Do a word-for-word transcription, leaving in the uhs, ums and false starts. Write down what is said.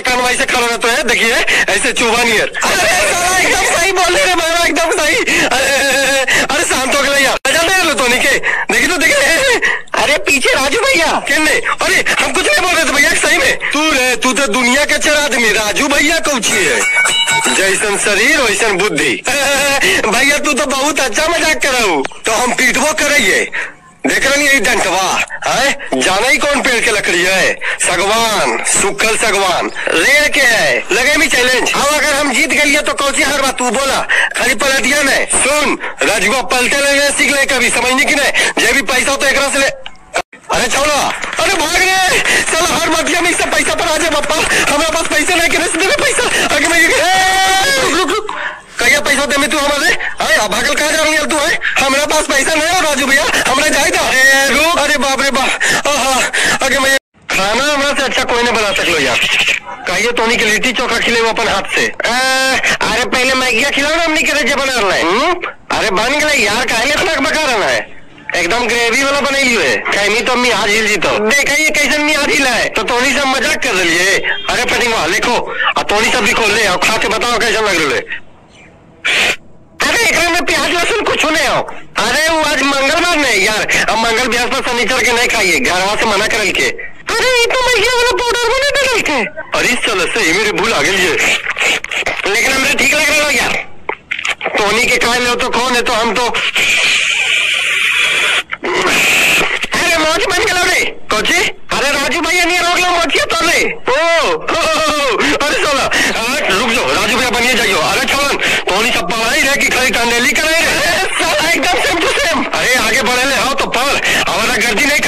कान वैसे खड़ा रहता है, देखिए ऐसे चूहा नियर। एकदम सही बोल रहे मामा, एकदम सही। अरे शांत हो गया यार, तो नहीं के देखिए तो देखे। अरे पीछे राजू भैया कहने, अरे हम कुछ नहीं बोल रहे थे भैया, सही में तू रे, तू तो दुनिया का चर आदमी, राजू भैया कौची है, जैसन शरीर वैसन बुद्धि। भैया तू तो बहुत अच्छा मजाक कराऊ, तो हम पीटवो करेंगे। देख रहे नहीं डंटवा है, जाना ही कौन पेड़ के लकड़ी है, सगवान, सुखल सगवान रेड़ के है, लगे भी चैलेंज। हाँ अगर हम जीत गए तो कौन सी हर बात तू बोला, खाली पलटिया नहीं। सुन राजगुआ पलटे लेने सीख ले कभी, समझने की नहीं, जे भी पैसा हो तो एक से ले। अरे चलो, अरे भाग रहे चलो, हर मटिया में इससे पैसा पर आ जाए बापा, हमारे पास पैसा नहीं, कहने पैसा आगे मैं रुक रुक कहिया पैसा दे तू हमारे, अरे भागल कहाँ जा रही है तू है, हमारे पास पैसा नहीं हो राजू भैया, हमारे जाए था। अरे रुक, अरे बाप रे बाप, आगे मैं खाना हमारा से अच्छा कोई नहीं बना सकलो यार, कहिए टोनी की लिट्टी चोखा खिले वो अपन हाथ से। अरे पहले मैगिया खिलाओ ना, हमने करे बना रहा है। अरे बन गए यार, काहे इतना बका रहना है, एकदम ग्रेवी वाला बने है, कहीं तो अम्मी आज हिल जी तो देखा ये कैसे अम्मी आज हिला है, तो टोनी से मजाक कर रही। अरे पटिंगवा लिखो और टोनी सब भी खोल ले, खा के बताओ कैसा लग रहा है। अरे एक में प्याज लहसुन कुछ नहीं हो, अरे वो आज मंगलवार नहीं यार, अब मंगल ब्याज पर शनिचर के नहीं खाइए, घर से मना कर के। अरे ये तो मैगिया वाला पाउडर बने डाल के, अरे चलो सही मेरे भूल आ गई है, लेकिन हमें ठीक लग रहा है यार। टोनी के खाए लो तो कौन है, तो हम तो अरे मौज बन गया रे कोची, अरे राजू भैया नहीं रोक लो मोचिया तो रे। ओ अरे चलो रुक जाओ, राजू भैया बनिए जाइयो। अरे छोड़न टोनी सब पढ़ाई रहे कि खाली टंडेली करे, एकदम सेम टू सेम। अरे आगे बढ़े ले आओ तो पढ़, हमारा गर्दी नहीं